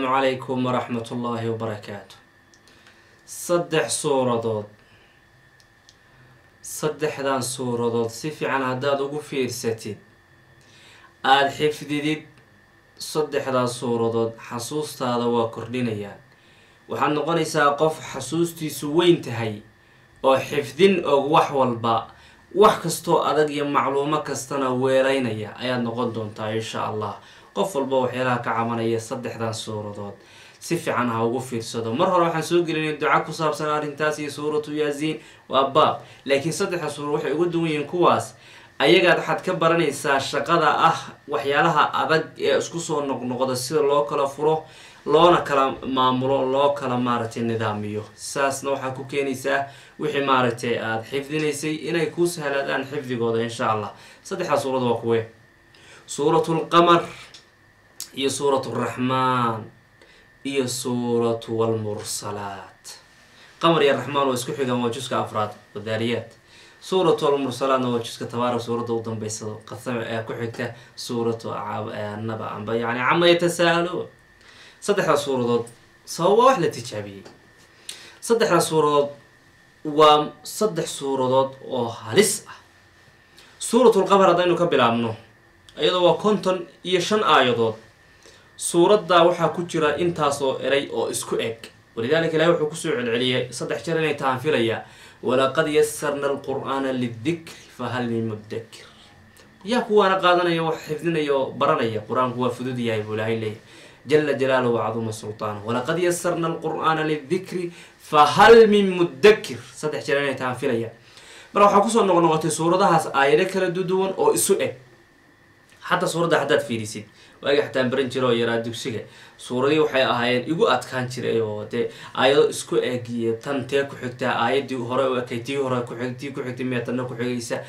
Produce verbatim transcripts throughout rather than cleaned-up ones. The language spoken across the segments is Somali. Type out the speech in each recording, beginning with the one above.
عليكم ورحمة الله وبركاته. صدح سورة دود صدح دان سورة دود سيفي عن هداد وقفير ستيد آد حفديد صدح دان سورة دود حسوس هذا وكردين ايان وحان نقول قف حسوستي سوين تهي او حفدين او وحوال با وحكستو ادق يا معلومة كستنا ويرين ايا ايان نقول دونتا ان شاء الله qof walba waxyaalaha ka cabanaya saddexdan suuradood si fiican ha ugu fiirsado mar hore waxaan soo gelinay duco ku saabsan arintaas iyo suuratu yaasiin waa baab laakiin saddexda suuro waxay ugu duwan yihiin kuwaas ayaga waxaad ka baranaysaa shaqada ah waxyaalaha adag ee isku soo noqnoqda sida loo kala furo loona kala maamulo loo kala maaragtay nidaamiyo saasna waxaa ku keenaysaa wixii maaragtay aad xifdinaysay inay ku sahladaan xifdigooda insha allah saddexda suurad waa kuwe suuratul qamar iyo suuratu raxmaan iyo suuratu walmursalaat qamar iyo raxmaan waa isku xigaan waa juska afraad wadaariyaad suuratu walmursalaatna waa juska tabaarak suuradda u dambeysado qasam ee ku xigta suuratu naba amba yani cama yatasaaluun saddexda suuradood sababa wax la tijaabiyey saddexda suuradood waa saddex suuradood oo halis ah suuratul qamar haddaynu ka bilaabno iyadoo waa konton iyo shan aayadood suuradda waxaa ku jira intaasoo eray oo isku eg walidaalika ilaahay wuxuu kusoo celceliyay saddex jeer inay tahan filaya walaqad yasarna alqur'aana lidikri fahal min mudakir yaa kuwaana qaadanaya wax xifdinaya oo baranaya qur-aanku waa fudud yahay buu ilaahay leeyahay jala jalaaluhu wacaduma sultaanu walaqad yasarna alqur'aana lidikri fahal min mudakir saddex jeer inay tahan filaya marka waxaa kusoo noqnoqotay suuradahaas aayado kala duwan oo isu eg حتى سورة حداد فيريسيد واجي حتى برنجرو يرى دوسيجا سورة وحي آية يجو أتكان شيء أيوة ده آية إسكو أجي تان تيا كحكتا آية دي هراء وكيتي هراء كحكتي كحكتي ميتنا كحكيسة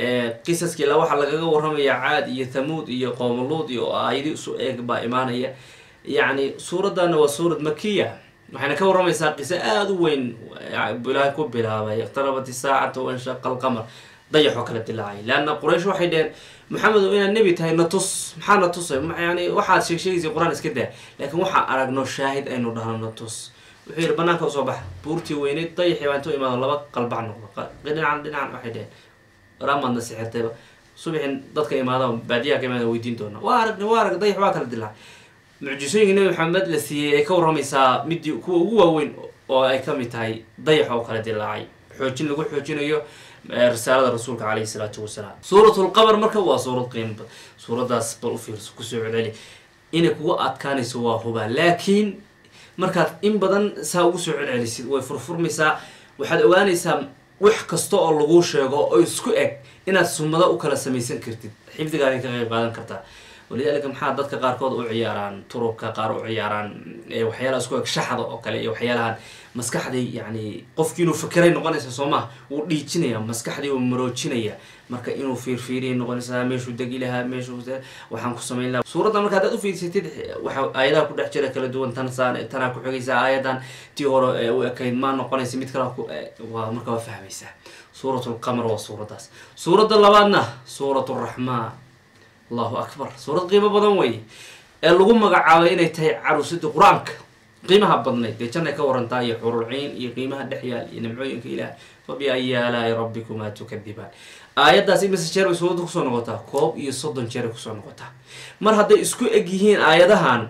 قصص كلا واحد لقى ورهم يعاد يثمود يقوم اللوط آية دي سو أجي بإيمانية يعني سورة ده نو سورة مكية وحنا كورهم يساق قصة آذ وين بلا كوب بلا اقتربت الساعة وانشق القمر ضيحوا كلام الله لأن قريش واحدين محمد وين النبي تهي نتص محل نتص يعني واحد شيء شيء زي القرآن كده لكن واحد أرجنا شاهد أنه ده نتص وحير بناك وصباح بورتي وين الطيح وانتو إيمان الله بق قلب عنه قلنا عندنا عن واحدين رمى النصيحة تبا صبح ضدك إيمان بعديها كمان ويدين دونا وارق وارق ضيح واكل الدلع معجزين النبي محمد لسي كور رميسا مدي كو هو وين أو أي كم تهي ضيح واكل الدلع حوجين لقول حوجين أيوه رسالة رسولك عليه الصلاة والسلام سورة القمر مركب وسورة قيم سورة داس بالوفيرس كسر عليه إنك هو أتكاني سوا هو لكن مركب إن بدن ساوسع عليه سيد ويفرفر مسا وحد أواني سام وحكستو اللغوش أو يسكوك إن السمدة وكلا سميسن كرتي حفظ قارين كغير قادم كرتا ولذلك محادثة قاركود وعياران طرق قار وعياران وحيالا سكوك شحض أو كلا وحيالا maskaxdii yani qofkii inuu fikiray noqonaysa Soomaa uu dhiijinaya maskaxdii uu maroojinaya marka inuu fiirfiiriyo noqonaysa meeshu dagi laha meeshu waxaan ku sameyn lahaa suurada marka aad u fiirsatid waxa aayadaha ku dhex jira kala duwan tan saan tan ku xigaysa aayadan tii hore u ekayd ma noqonaysa mid kale waa marka waa fahmaysa suuratul qamar waa suuradaas suurada labaadna suuratul raxmaan Allahu akbar suurad qiimo badan way ee lagu magacaabay inay tahay caruusada quraanka قيمها بدني دي كنا كورن تاي حور العين يقيمها دحيال ينمعين كإله فبأي آلاء ربكما تكذبان آيات داسي بس شرب سود خصوصا نقطة كوب يصدن شرب خصوصا نقطة مر هذا إسكو أجيهين آيات هان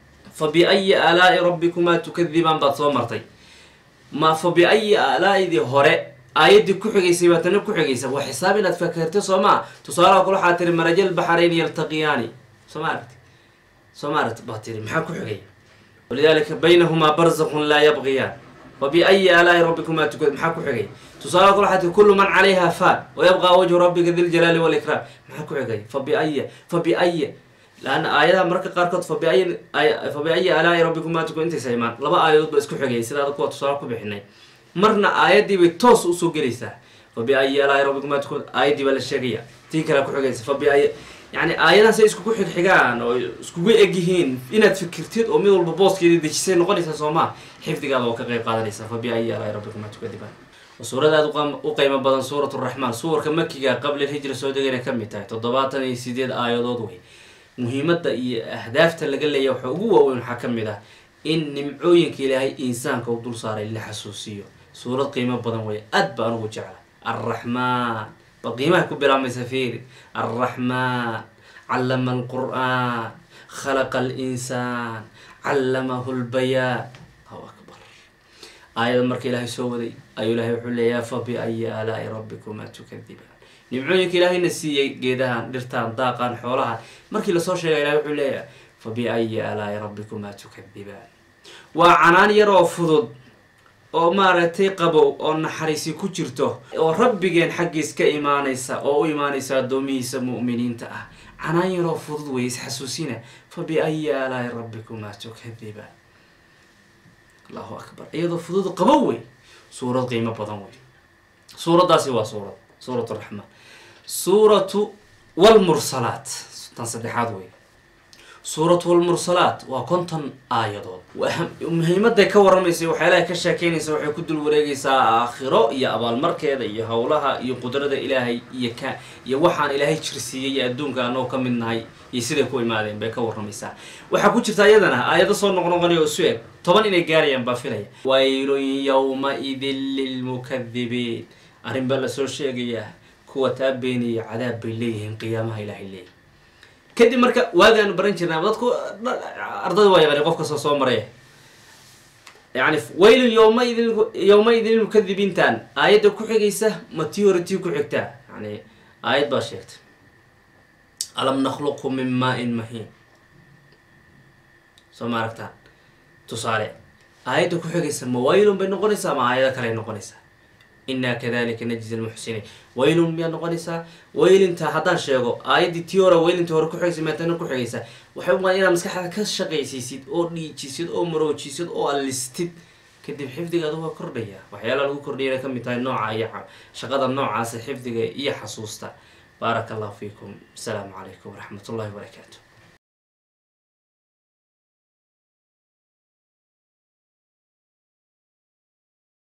فبأي آلاء ربكما تكذبان بتصور مرتي ما فبأي آلاء ذي هراء آيات دي كحجة سيبتنا كحجة وحسابنا تفكرت صما تصارع كل حاتر مرجل البحرين يلتقيان سمارت سمارت باتر محاكو حجة ولذلك بينهما برزخ لا يبغيان وبأي آلاء ربكما تكذبان محاكو حقي تصالح كل حد كل من عليها فان ويبقى وجه ربك ذي الجلال والإكرام محاكو حقي فبأي فبأي لأن آياتها مركز قاركت فبأي فبأي آلاء ربكما تكذبان أنت سيمان لبا آيات بس كو حقي سيدا قوة تصالح بحني مرنا آيات دي بتوس وسوق جلسة فبأي آلاء ربكما تكذبان آيات دي بلا شقية تيكلا كو حقي فبأي يعني آياتها سيسكو كو حقان أو سكو أجيهين إن تفكرتيد أو ميول ببوس كده دشيء نقولي سوما حفظ قال وكغير قادر ليس فبأي آلاء ربكما تكذبان وسورة ذات وقيمة بدن سورة الرحمن سورة كمكية قبل الهجرة السوداء كم تاي تضباطا يسيديد آيات ضوي muhiimadda iyo ahdaafta laga leeyahay waxa ugu waaweyn waxaa ka mid ah in nimcooyinka ilaahay insaanka u dul saaray la xasuusiyo. suurad qiimo badan weeye, aad baan ugu jecla. arraxmaan ba qiimaha ku bilaamaysa fiiri. arraxmaan callama alqur'aan khalaqa alinsaan callamahu lbayaan. allahu akbar. aayada marka ilaahay soo waday ayuu ilaahay wuxuu leeyahay fa biayi aalaa'i rabbikumaa tukadibaan. nimcooyinka ilaahayna siiyey geedahan, dhirtaan, daaqaan, xoolahan markii lasoo sheegay ilahay wuxuu leeyahay fa biayi aalaa'i rabbikumaa tukadibaan. waa canaan yar oo fudud oo maaragtay qabow oo naxariisi ku jirto oo rabbigeen xaggiis ka imaanaysa oo u imaanaysa addoomihiisa mu'miniinta ah. canaan yaroo fudud wey, isxasuusina. fa biayi aalaa'i rabbikumaa tukadibaan. allahu akbar. iyadoo fudud qabow wey, suurad qiimo badan wey. suuraddaasi waa suurad suurat raxmaan. suuratu walmursalaat tan saddexaad wey. suuratu walmursalaat waa konton aayadood. muhiimaday ka waramaysa waxyaalaha ka sheekeynaysa waxay ku dul wareegaysaa aakhiro iyo abaalmarkeeda iyo howlaha iyo qudrada ilaahay iyo ka iyo waxaan ilaahay jirsiiyey iyo adduunka anoo ka mid nahay iyo siday ku imaadeen bay ka waramaysaa. waxaa ku jirta iyadana aayado soo noqnoqonaya oo isu eg toban inay gaarayaan baa filaya. waylun yawmaidin lilmukadibiin. arrin baa lasoo sheegayaa kuwa taa beeniya cadaab bay leeyihiin qiyaamaha ilaahay leeyahy. kadib marka waagaanu baran jirnaa dadku ardada waa yaqaani qof kastoo soo maraya yani waylun yawmaidin yawmaidin lilmukadibiintan aayadda ku xigaysa ma tii hore tii ku xigtaa. yani aayad baa sheegtay alam nakhluqkum min maa-in mahiin. soo ma aragtaan tusaale aayadda ku xigaysa ma waylun bay noqonaysaa ma aayado kale noqonaysaa. inaa kadalika najzi lmuxsiniin. waylun miyaa noqonaysaa? waylinta haddaan sheego aayaddii tii hore waylinta hore ku xigaysa maatana ku xigaysa waxay u baahan inaad maskaxda ka shaqaysiisid oo dhiijisid oo maroojisid oo allistid kadib xifdigaada waa kordhaya. waxyaalaha lagu kordhiyana kamid tahay nooca iyo shaqada noocaasa xifdiga iyo xasuusta. baaraka allahu fiikum. asalaamu calaykum waraxmat ullahi wabarakaatu.